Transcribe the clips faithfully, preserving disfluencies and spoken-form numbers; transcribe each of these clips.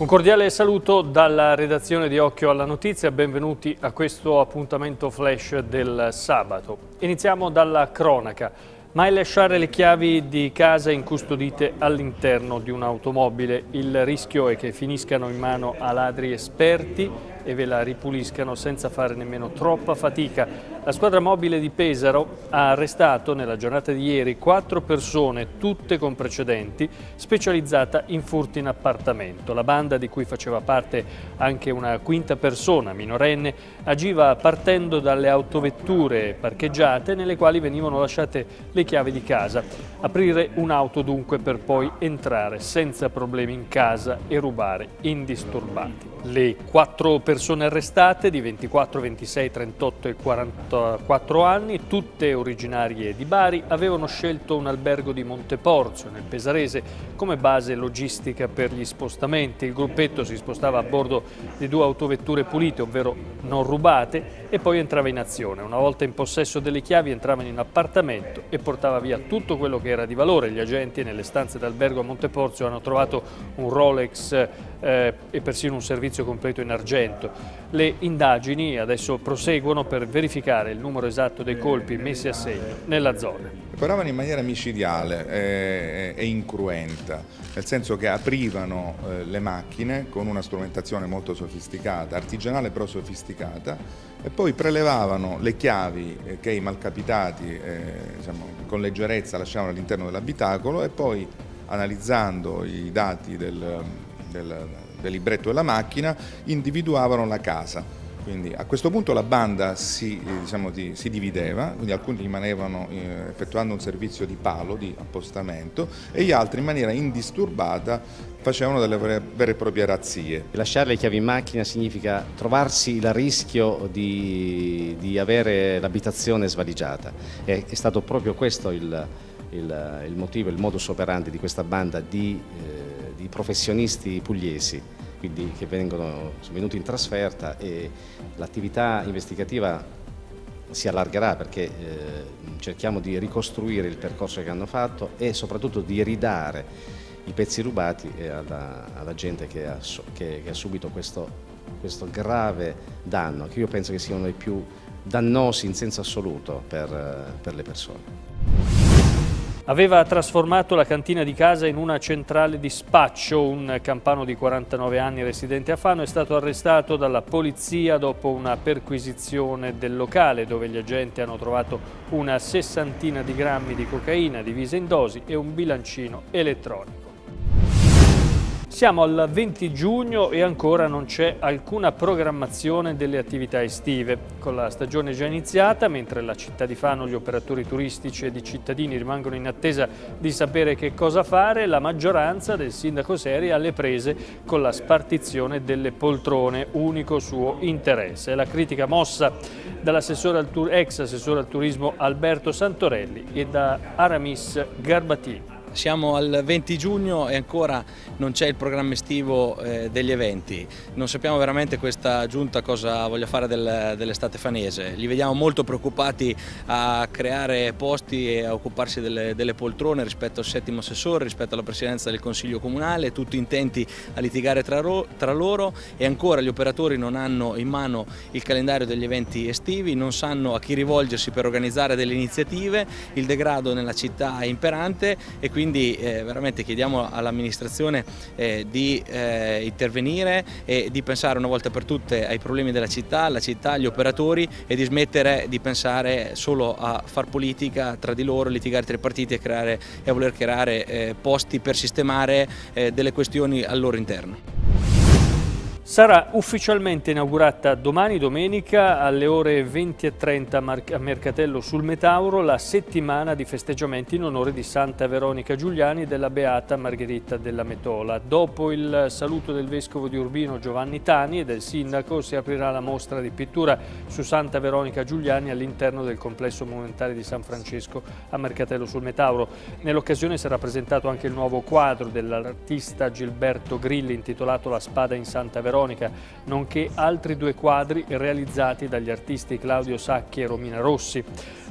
Un cordiale saluto dalla redazione di Occhio alla Notizia, benvenuti a questo appuntamento flash del sabato. Iniziamo dalla cronaca. Mai lasciare le chiavi di casa incustodite all'interno di un'automobile. Il rischio è che finiscano in mano a ladri esperti e ve la ripuliscano senza fare nemmeno troppa fatica. La squadra mobile di Pesaro ha arrestato nella giornata di ieri quattro persone, tutte con precedenti, specializzata in furti in appartamento. La banda, di cui faceva parte anche una quinta persona minorenne, agiva partendo dalle autovetture parcheggiate nelle quali venivano lasciate le chiavi di casa. Aprire un'auto dunque per poi entrare senza problemi in casa e rubare indisturbati. Le quattro persone arrestate, di ventiquattro, ventisei, trentotto e quarantaquattro anni, tutte originarie di Bari, avevano scelto un albergo di Monteporzio, nel Pesarese, come base logistica per gli spostamenti. Il gruppetto si spostava a bordo di due autovetture pulite, ovvero non rubate, e poi entrava in azione. Una volta in possesso delle chiavi entravano in appartamento e portava via tutto quello che era di valore. Gli agenti nelle stanze d'albergo a Monteporzio hanno trovato un Rolex eh, e persino un servizio completo in argento. Le indagini adesso proseguono per verificare il numero esatto dei colpi messi a segno nella zona. Operavano in maniera micidiale eh, e incruenta, nel senso che aprivano eh, le macchine con una strumentazione molto sofisticata, artigianale però sofisticata, e poi prelevavano le chiavi eh, che i malcapitati eh, diciamo, con leggerezza lasciavano all'interno dell'abitacolo, e poi, analizzando i dati del, del, del libretto della macchina, individuavano la casa. Quindi a questo punto la banda si, diciamo, di, si divideva, quindi alcuni rimanevano eh, effettuando un servizio di palo, di appostamento, e gli altri in maniera indisturbata facevano delle vere, vere e proprie razzie. Lasciare le chiavi in macchina significa trovarsi il rischio di, di avere l'abitazione svaligiata. È, è stato proprio questo il, il, il motivo, il modus operandi di questa banda di, eh, di professionisti pugliesi, quindi che vengono, sono venuti in trasferta, e l'attività investigativa si allargherà perché eh, cerchiamo di ricostruire il percorso che hanno fatto e soprattutto di ridare i pezzi rubati alla, alla gente che ha, che, che ha subito questo, questo grave danno, che io penso che sia uno dei più dannosi in senso assoluto per, per le persone. Aveva trasformato la cantina di casa in una centrale di spaccio. Un campano di quarantanove anni residente a Fano è stato arrestato dalla polizia dopo una perquisizione del locale, dove gli agenti hanno trovato una sessantina di grammi di cocaina divisa in dosi e un bilancino elettronico. Siamo al venti giugno e ancora non c'è alcuna programmazione delle attività estive. Con la stagione già iniziata, mentre la città di Fano, gli operatori turistici ed i cittadini rimangono in attesa di sapere che cosa fare, la maggioranza del sindaco Seri è alle prese con la spartizione delle poltrone, unico suo interesse. È la critica mossa dall'assessore al tur- ex assessore al turismo Alberto Santorelli e da Aramis Garbatini. Siamo al venti giugno e ancora non c'è il programma estivo eh, degli eventi. Non sappiamo veramente questa giunta cosa voglia fare del, dell'estate fanese. Li vediamo molto preoccupati a creare posti e a occuparsi delle, delle poltrone rispetto al settimo assessore, rispetto alla presidenza del Consiglio Comunale, tutti intenti a litigare tra, ro, tra loro, e ancora gli operatori non hanno in mano il calendario degli eventi estivi, non sanno a chi rivolgersi per organizzare delle iniziative, il degrado nella città è imperante e quindi Quindi eh, veramente chiediamo all'amministrazione eh, di eh, intervenire e di pensare una volta per tutte ai problemi della città, alla città, agli operatori, e di smettere di pensare solo a far politica tra di loro, litigare tra i partiti e, creare, e a voler creare eh, posti per sistemare eh, delle questioni al loro interno. Sarà ufficialmente inaugurata domani domenica alle ore venti e trenta a Mercatello sul Metauro la settimana di festeggiamenti in onore di Santa Veronica Giuliani e della Beata Margherita della Metola. Dopo il saluto del vescovo di Urbino Giovanni Tani e del sindaco, si aprirà la mostra di pittura su Santa Veronica Giuliani all'interno del complesso monumentale di San Francesco a Mercatello sul Metauro. Nell'occasione sarà presentato anche il nuovo quadro dell'artista Gilberto Grilli intitolato La spada in Santa Veronica, nonché altri due quadri realizzati dagli artisti Claudio Sacchi e Romina Rossi.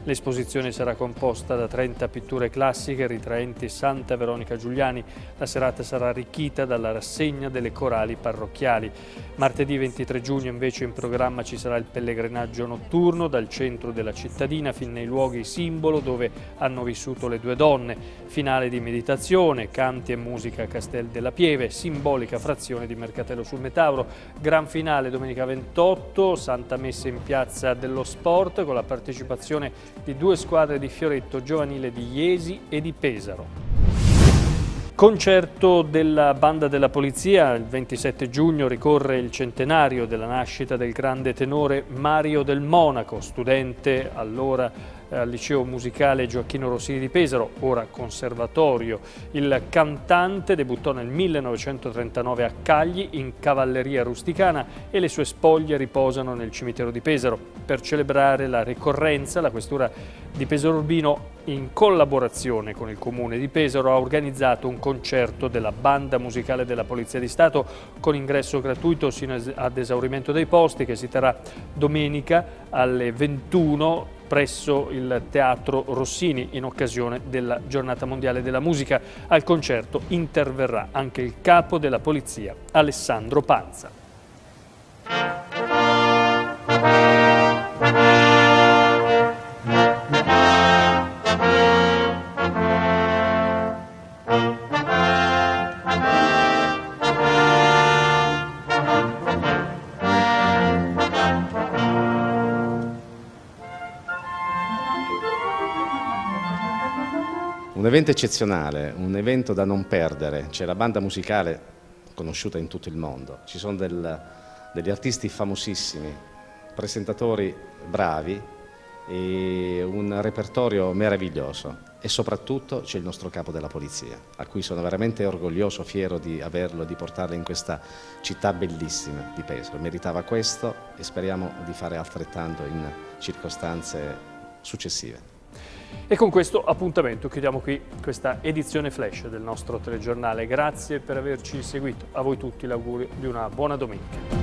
L'esposizione sarà composta da trenta pitture classiche ritraenti Santa Veronica Giuliani. La serata sarà arricchita dalla rassegna delle corali parrocchiali. Martedì ventitré giugno invece in programma ci sarà il pellegrinaggio notturno dal centro della cittadina fin nei luoghi simbolo dove hanno vissuto le due donne. Finale di meditazione, canti e musica a Castel della Pieve, simbolica frazione di Mercatello sul Metauro. Gran finale domenica ventotto, Santa Messa in Piazza dello Sport con la partecipazione di due squadre di fioretto giovanile di Iesi e di Pesaro. Concerto della Banda della Polizia. Il ventisette giugno ricorre il centenario della nascita del grande tenore Mario del Monaco, studente allora al liceo musicale Gioacchino Rossini di Pesaro, ora conservatorio. Il cantante debuttò nel millenovecentotrentanove a Cagli in cavalleria rusticana e le sue spoglie riposano nel cimitero di Pesaro. Per celebrare la ricorrenza, la questura di Pesaro Urbino, in collaborazione con il comune di Pesaro, ha organizzato un concerto della Banda Musicale della Polizia di Stato con ingresso gratuito sino ad esaurimento dei posti, che si terrà domenica alle ventuno presso il Teatro Rossini in occasione della Giornata Mondiale della Musica. Al concerto interverrà anche il capo della Polizia, Alessandro Panza. Un evento eccezionale, un evento da non perdere. C'è la banda musicale conosciuta in tutto il mondo, ci sono del, degli artisti famosissimi, presentatori bravi e un repertorio meraviglioso, e soprattutto c'è il nostro capo della polizia, a cui sono veramente orgoglioso, fiero di averlo, di portarlo in questa città bellissima di Pesaro. Meritava questo e speriamo di fare altrettanto in circostanze successive. E con questo appuntamento chiudiamo qui questa edizione flash del nostro telegiornale. Grazie per averci seguito. A voi tutti l'augurio di una buona domenica.